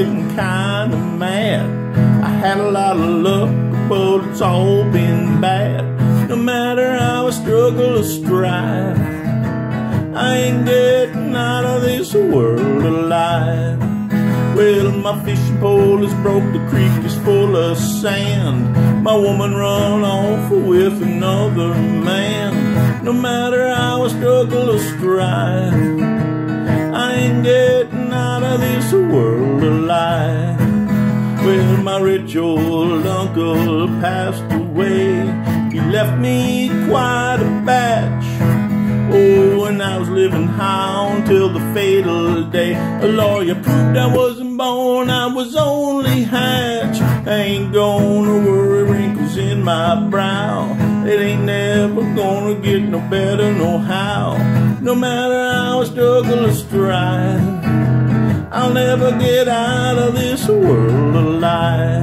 getting kinda mad. I had a lot of luck, but it's all been bad. No matter how I struggle or strive, I ain't getting out of this world alive. Well, my fishing pole is broke, the creek is full of sand. My woman run off with another man. No matter how I struggle or strive, I ain't getting out of this world alive. Well, my rich old uncle passed away. He left me quite a batch. Oh, and I was living high until the fatal day. A lawyer proved I wasn't born, I was only hatched. I ain't gonna worry wrinkles in my brow. It ain't never gonna get no better, no how. No matter how I struggle or strive, I'll never get out of this world alive.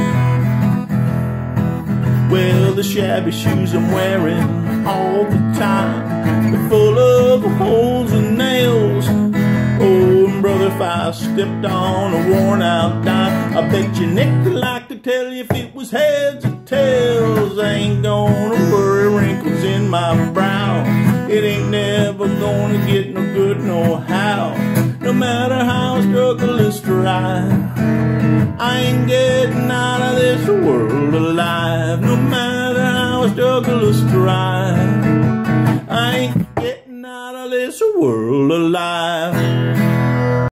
Well, the shabby shoes I'm wearing all the time, they're full of holes and nails. Oh, and brother, if I stepped on a worn out dime, I bet you Nick could like to tell you if it was heads or tails. I ain't gonna worry wrinkles in my brow. It ain't never gonna get no good, no how. No matter how I struggle and strive, I ain't getting out of this world alive. No matter how I struggle or strive, I ain't getting out of this world alive.